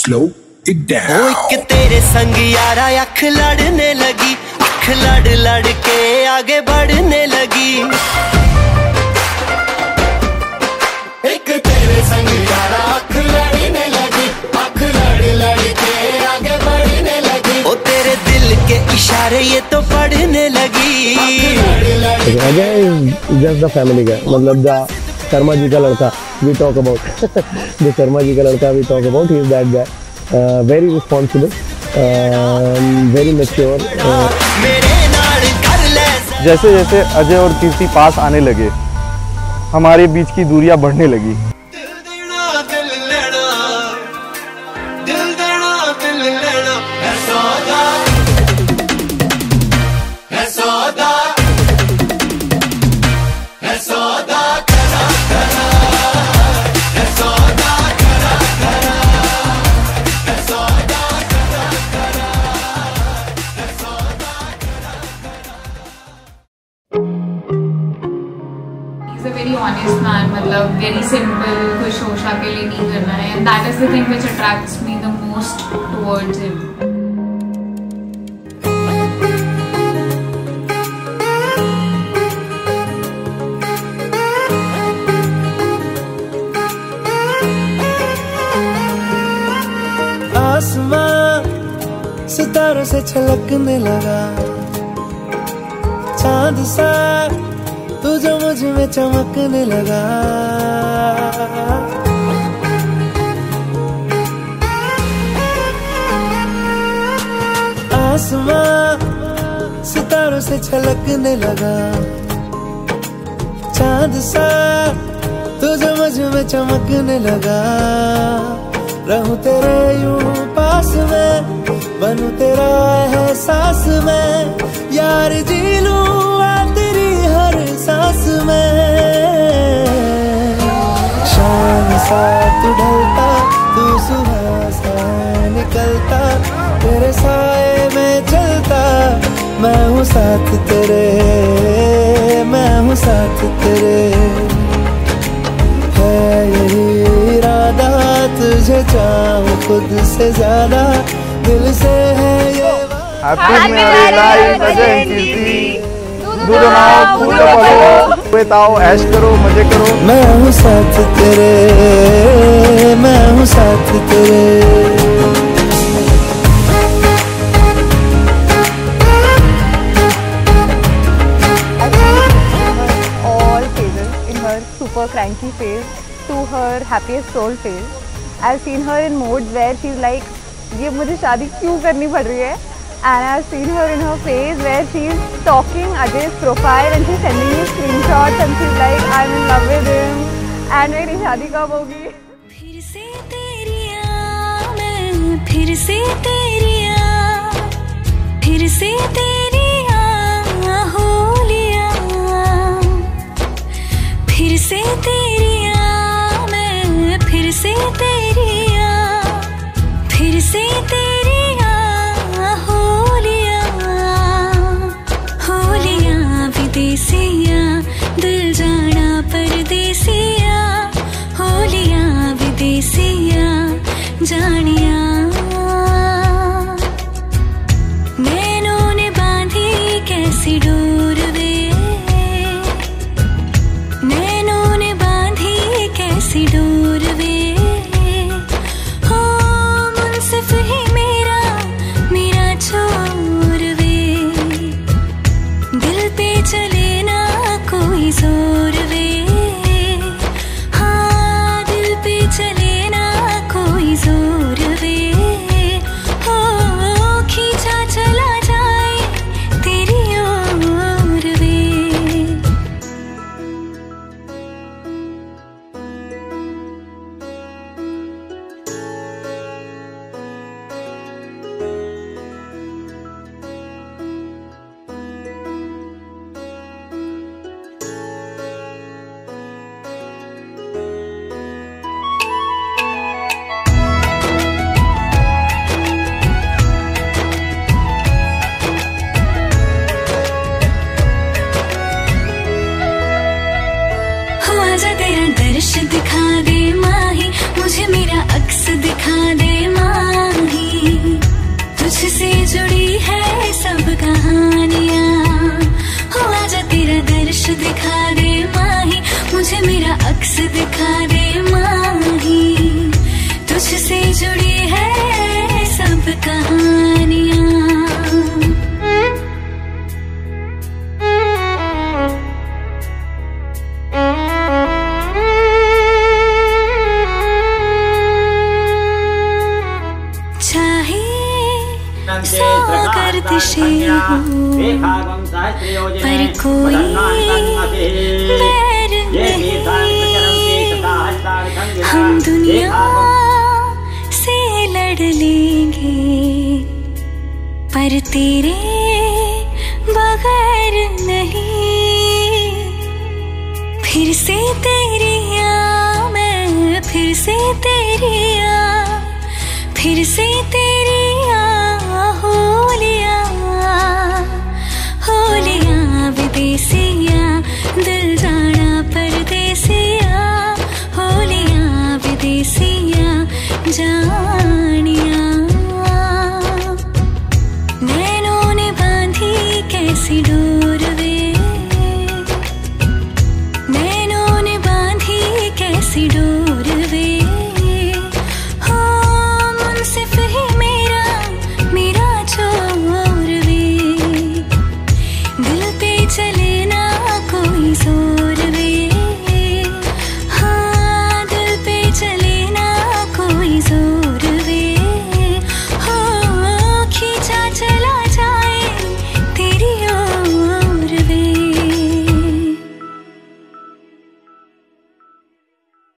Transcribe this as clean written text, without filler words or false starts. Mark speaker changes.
Speaker 1: slow it down.
Speaker 2: ओ एक तेरे संग यारा अख लड़ने लगी, अख लड़ लड़ के आगे बढ़ने लगी। एक तेरे संग यारा अख लड़ने लगी, अख लड़ लड़ के आगे बढ़ने लगी। ओ तेरे दिल के इशारे ये तो पढ़ने लगी।
Speaker 3: Ajay is just the family guy, मतलब द शर्मा जी का लड़का we talk about the Sharma ji का लड़का we talk about, he is that guy, very responsible, very mature.
Speaker 4: जैसे जैसे अजय और कीर्ति पास आने लगे, हमारे बीच की दूरियां बढ़ने लगी।
Speaker 5: very honest man, मतलब very simple, कोई शोशा के लिए नहीं करना है, and that is the thing which attracts me the most towards him.
Speaker 2: आसमां सितारों से छलकने लगा, चांद सा तू जो मुझ में चमकने लगा। आसमां सितारों से छलकने लगा, चांद सा तू जो मुझ में चमकने लगा। रहूं तेरे यूं पास में, बनूं तेरा एहसास में, यार जी लूं तेरी हर सांस में। शाम सा तू ढलता, तू सुबह सा निकलता, तेरे साए में चलता, मैं हूँ साथ तेरे, मैं हूँ साथ तेरे। है यही इरादा, तुझे चाहूं खुद से ज्यादा, दिल से है ये।
Speaker 4: Happy married life Ajay Kirti, दूध बनाओ, फूल फलो, बेताओ, ऐश करो, मजे करो।
Speaker 2: मैं हूँ साथ तेरे, मैं हूँ साथ तेरे।
Speaker 6: All phases, in her super cranky phase to her happiest soul phase. I've seen her in modes where she's like, ये मुझे शादी क्यों करनी पड़ रही है? And I've seen her in her phase where she's stalking Ajay's profile and she's sending me screenshots and she's like, I'm in love with him and मेरी शादी कब होगी?
Speaker 7: फिर से तेरिया मैं, फिर से तेरिया, फिर से तेरिया हो लिया, फिर से तेरिया मैं, फिर से तेरिया, फिर से तेरिया विदेसिया, दिल जाना परदेसिया, हो लिया विदेसिया जानिया। नैनों ने बांधी कैसी डोर वे, नैनों ने बांधी कैसी डोर वे। हो मुनसिफ ही मेरा, मेरा छोर वे, दिल पे चले ना कोई जोर वे। हाँ दिल पे चले ना कोई जोर वे। हो खींचा चला जाए तेरी ओर वे। आजा तेरा दर्श दिखा दे माही, मुझे मेरा अक्स दिखा दे माही। तुझसे जुड़ी है सब कहानियाँ, हो आजा तेरा दर्श दिखा दे माही, मुझे मेरा अक्स दिखा दे माही। तुझसे जुड़ी है सब कहानियाँ। दिशे हो पर कोई बैर नहीं, हम दुनिया से लड़ लेंगे पर तेरे बगैर नहीं। फिर से तेरी मैं, फिर से तेरी फिर से तेरी विदेसिया, दिल जाना परदेसिया, होलिया विदेसिया जानिया। नैनों ने बांधी कैसी डोर वे, नैनों ने बांधी कैसी डोर।